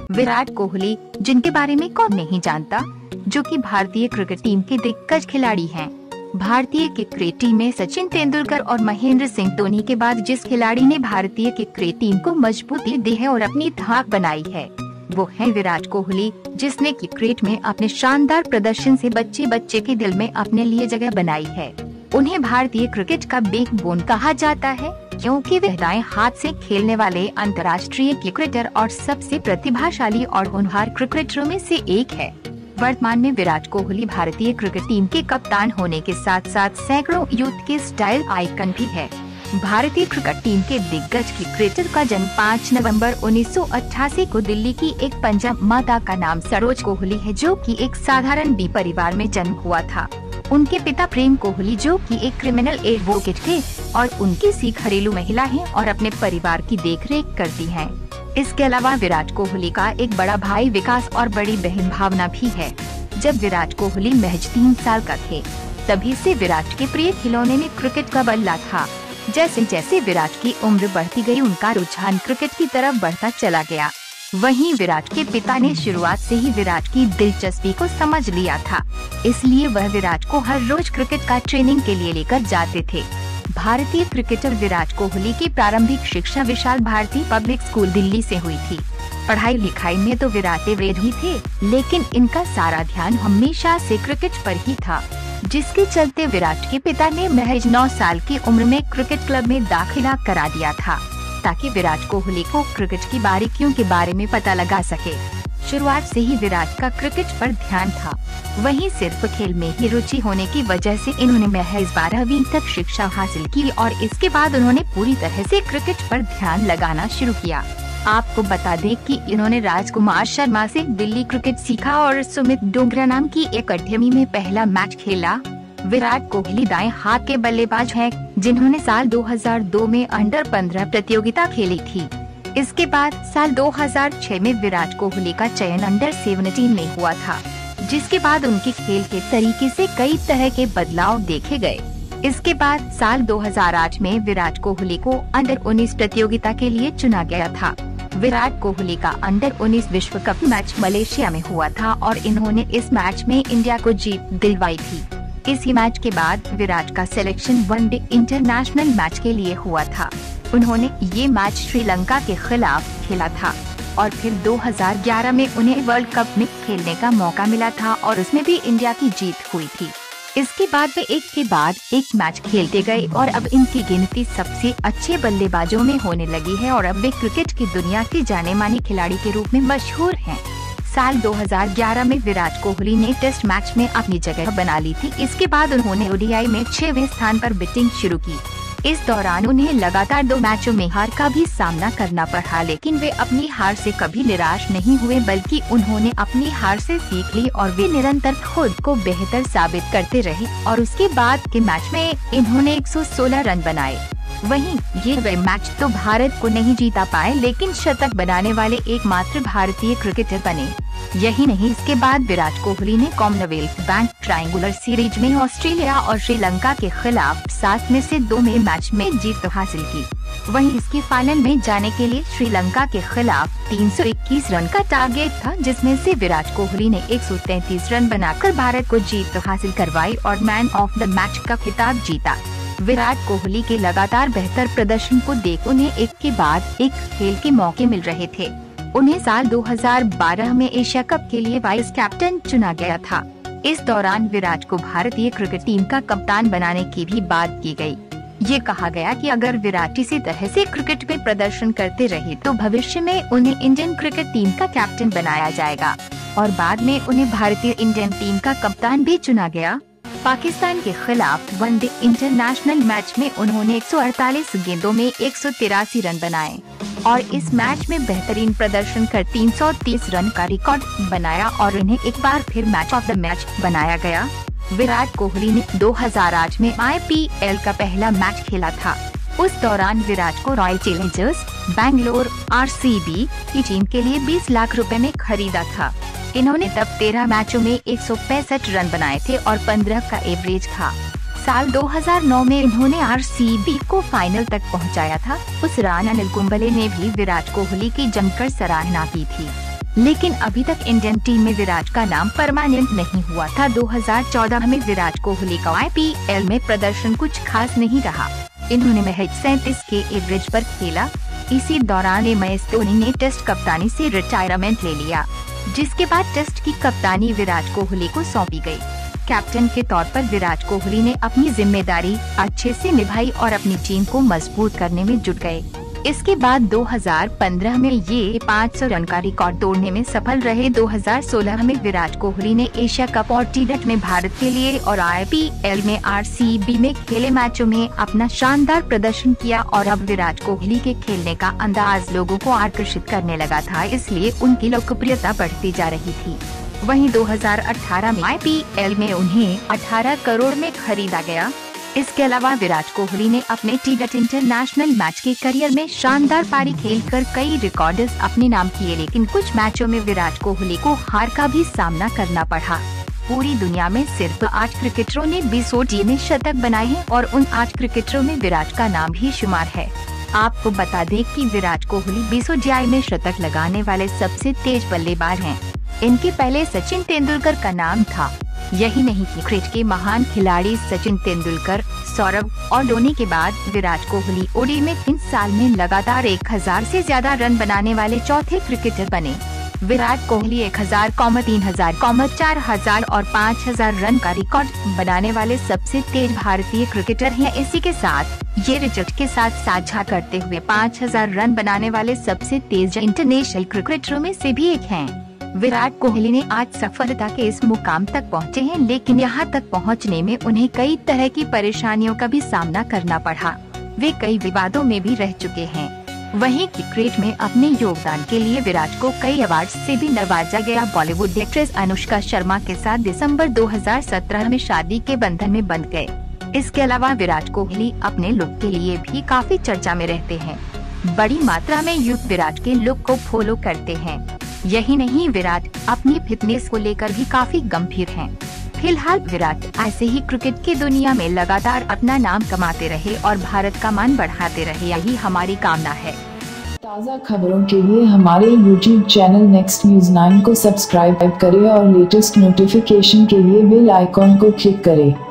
विराट कोहली, जिनके बारे में कौन नहीं जानता, जो कि भारतीय क्रिकेट टीम के दिग्गज खिलाड़ी हैं। भारतीय क्रिकेट टीम में सचिन तेंदुलकर और महेंद्र सिंह धोनी के बाद जिस खिलाड़ी ने भारतीय क्रिकेट टीम को मजबूती दी है और अपनी धाक बनाई है, वो है विराट कोहली, जिसने क्रिकेट में अपने शानदार प्रदर्शन से बच्चे बच्चे के दिल में अपने लिए जगह बनाई है। उन्हें भारतीय क्रिकेट का बैकबोन कहा जाता है, क्योंकि वे दाएं हाथ से खेलने वाले अंतर्राष्ट्रीय क्रिकेटर और सबसे प्रतिभाशाली और होनहार क्रिकेटरों में से एक है। वर्तमान में विराट कोहली भारतीय क्रिकेट टीम के कप्तान होने के साथ साथ सैकड़ों यूथ के स्टाइल आइकन भी है। भारतीय क्रिकेट टीम के दिग्गज क्रिकेटर का जन्म 5 नवंबर 1988 को दिल्ली की एक पंजाब माता का नाम सरोज कोहली है, जो कि एक साधारण बी परिवार में जन्म हुआ था। उनके पिता प्रेम कोहली, जो कि एक क्रिमिनल एडवोकेट थे, और उनकी सी घरेलू महिला हैं और अपने परिवार की देखरेख करती हैं। इसके अलावा विराट कोहली का एक बड़ा भाई विकास और बड़ी बहन भावना भी है। जब विराट कोहली महज 3 साल का थे, तभी से विराट के प्रिय खिलौने में क्रिकेट का बल्ला था। जैसे जैसे विराट की उम्र बढ़ती गई, उनका रुझान क्रिकेट की तरफ बढ़ता चला गया। वहीं विराट के पिता ने शुरुआत से ही विराट की दिलचस्पी को समझ लिया था, इसलिए वह विराट को हर रोज क्रिकेट का ट्रेनिंग के लिए लेकर जाते थे। भारतीय क्रिकेटर विराट कोहली की प्रारंभिक शिक्षा विशाल भारती पब्लिक स्कूल दिल्ली से हुई थी। पढ़ाई लिखाई में तो विराट एवरेज ही थे, लेकिन इनका सारा ध्यान हमेशा से क्रिकेट पर ही था, जिसके चलते विराट के पिता ने महज 9 साल की उम्र में क्रिकेट क्लब में दाखिला करा दिया था, ताकि विराट कोहली को क्रिकेट की बारीकियों के बारे में पता लगा सके। शुरुआत से ही विराट का क्रिकेट पर ध्यान था। वहीं सिर्फ खेल में ही रुचि होने की वजह से इन्होंने महज 12वीं तक शिक्षा हासिल की और इसके बाद उन्होंने पूरी तरह से क्रिकेट पर ध्यान लगाना शुरू किया। आपको बता दें कि इन्होंने राजकुमार शर्मा से दिल्ली क्रिकेट सीखा और सुमित डोगरा नाम की एकेडमी में पहला मैच खेला। विराट कोहली दाएं हाथ के बल्लेबाज हैं, जिन्होंने साल 2002 में अंडर 15 प्रतियोगिता खेली थी। इसके बाद साल 2006 में विराट कोहली का चयन अंडर 17 में हुआ था, जिसके बाद उनके खेल के तरीके से कई तरह के बदलाव देखे गए। इसके बाद साल 2008 में विराट कोहली को अंडर 19 प्रतियोगिता के लिए चुना गया था। विराट कोहली का अंडर 19 विश्व कप मैच मलेशिया में हुआ था और इन्होंने इस मैच में इंडिया को जीत दिलवाई थी। इसी मैच के बाद विराट का सिलेक्शन वनडे इंटरनेशनल मैच के लिए हुआ था। उन्होंने ये मैच श्रीलंका के खिलाफ खेला था और फिर 2011 में उन्हें वर्ल्ड कप में खेलने का मौका मिला था और उसमें भी इंडिया की जीत हुई थी। इसके बाद वे एक के बाद एक मैच खेलते गए और अब इनकी गिनती सबसे अच्छे बल्लेबाजों में होने लगी है और अब वे क्रिकेट की दुनिया के जाने माने खिलाड़ी के रूप में मशहूर हैं। साल 2011 में विराट कोहली ने टेस्ट मैच में अपनी जगह बना ली थी। इसके बाद उन्होंने ओडीआई में 6वें स्थान पर बैटिंग शुरू की। इस दौरान उन्हें लगातार 2 मैचों में हार का भी सामना करना पड़ा, लेकिन वे अपनी हार से कभी निराश नहीं हुए, बल्कि उन्होंने अपनी हार से सीख ली और वे निरंतर खुद को बेहतर साबित करते रहे और उसके बाद के मैच में इन्होंने 116 रन बनाए। वहीं ये वे मैच तो भारत को नहीं जीता पाए, लेकिन शतक बनाने वाले एकमात्र भारतीय क्रिकेटर बने। यही नहीं, इसके बाद विराट कोहली ने कॉमनवेल्थ बैंक ट्रायंगुलर सीरीज में ऑस्ट्रेलिया और श्रीलंका के खिलाफ 7 में से 2 में मैच में जीत हासिल की। वहीं इसके फाइनल में जाने के लिए श्रीलंका के खिलाफ 321 रन का टारगेट था, जिसमें से विराट कोहली ने 133 रन बनाकर भारत को जीत हासिल करवाई और मैन ऑफ द मैच का खिताब जीता। विराट कोहली के लगातार बेहतर प्रदर्शन को देख उन्हें एक के बाद एक खेल के मौके मिल रहे थे। उन्हें साल 2012 में एशिया कप के लिए वाइस कैप्टन चुना गया था। इस दौरान विराट को भारतीय क्रिकेट टीम का कप्तान बनाने की भी बात की गई। ये कहा गया कि अगर विराट इसी तरह से क्रिकेट में प्रदर्शन करते रहे तो भविष्य में उन्हें इंडियन क्रिकेट टीम का कैप्टन बनाया जाएगा और बाद में उन्हें भारतीय इंडियन टीम का कप्तान भी चुना गया। पाकिस्तान के खिलाफ वनडे इंटरनेशनल मैच में उन्होंने 148 गेंदों में 183 रन बनाए और इस मैच में बेहतरीन प्रदर्शन कर 330 रन का रिकॉर्ड बनाया और उन्हें एक बार फिर मैच ऑफ द मैच बनाया गया। विराट कोहली ने 2008 में IPL का पहला मैच खेला था। उस दौरान विराट को रॉयल चैलेंजर्स बैंगलोर RCB की टीम के लिए 20 लाख रुपए में खरीदा था। इन्होंने तब 13 मैचों में 165 रन बनाए थे और 15 का एवरेज था। साल 2009 में इन्होंने RCB को फाइनल तक पहुंचाया था। उस दौरान अनिल कुंबले ने भी विराट कोहली की जमकर सराहना की थी। लेकिन अभी तक इंडियन टीम में विराट का नाम परमानेंट नहीं हुआ था। 2014 में विराट कोहली का IPL में प्रदर्शन कुछ खास नहीं रहा। इन्होंने महज 37 के एवरेज पर खेला। इसी दौरान MS धोनी ने टेस्ट कप्तानी से रिटायरमेंट ले लिया, जिसके बाद टेस्ट की कप्तानी विराट कोहली को सौंपी गई। कैप्टन के तौर पर विराट कोहली ने अपनी जिम्मेदारी अच्छे से निभाई और अपनी टीम को मजबूत करने में जुट गए। इसके बाद 2015 में ये 500 रन का रिकॉर्ड तोड़ने में सफल रहे। 2016 में विराट कोहली ने एशिया कप और T20 में भारत के लिए और IPL में RCB में खेले मैचों में अपना शानदार प्रदर्शन किया और अब विराट कोहली के खेलने का अंदाज लोगों को आकर्षित करने लगा था, इसलिए उनकी लोकप्रियता बढ़ती जा रही थी। वहीं 2018 में IPL में उन्हें 18 करोड़ में खरीदा गया। इसके अलावा विराट कोहली ने अपने T20 इंटरनेशनल मैच के करियर में शानदार पारी खेलकर कई रिकॉर्ड्स अपने नाम किए, लेकिन कुछ मैचों में विराट कोहली को हार का भी सामना करना पड़ा। पूरी दुनिया में सिर्फ 8 क्रिकेटरों ने 20 ODI में शतक बनाए हैं और उन 8 क्रिकेटरों में विराट का नाम भी शुमार है। आपको बता दें कि विराट कोहली 20 ODI में शतक लगाने वाले सबसे तेज बल्लेबाज हैं। इनके पहले सचिन तेंदुलकर का नाम था। यही नहीं कि क्रिकेट के महान खिलाड़ी सचिन तेंदुलकर, सौरव और धोनी के बाद विराट कोहली ODI में 3 साल में लगातार 1000 से ज्यादा रन बनाने वाले चौथे क्रिकेटर बने। विराट कोहली 1000, 3000, 4000 और 5000 रन का रिकॉर्ड बनाने वाले सबसे तेज भारतीय क्रिकेटर हैं। इसी के साथ ये रिकॉर्ड के साथ साझा करते हुए 5000 रन बनाने वाले सबसे तेज इंटरनेशनल क्रिकेटरों में से भी एक हैं। विराट कोहली ने आज सफलता के इस मुकाम तक पहुंचे हैं, लेकिन यहां तक पहुंचने में उन्हें कई तरह की परेशानियों का भी सामना करना पड़ा। वे कई विवादों में भी रह चुके हैं। वहीं क्रिकेट में अपने योगदान के लिए विराट को कई अवार्ड से भी नवाजा गया। बॉलीवुड एक्ट्रेस अनुष्का शर्मा के साथ दिसंबर 2017 में शादी के बंधन में बंध गए। इसके अलावा विराट कोहली अपने लुक के लिए भी काफी चर्चा में रहते हैं। बड़ी मात्रा में यूथ विराट के लुक को फॉलो करते हैं। यही नहीं, विराट अपनी फिटनेस को लेकर भी काफी गंभीर हैं। फिलहाल विराट ऐसे ही क्रिकेट की दुनिया में लगातार अपना नाम कमाते रहे और भारत का मान बढ़ाते रहे, यही हमारी कामना है। ताज़ा खबरों के लिए हमारे YouTube चैनल नेक्स्ट न्यूज़ 9 को सब्सक्राइब करें और लेटेस्ट नोटिफिकेशन के लिए बेल आइकॉन को क्लिक करें।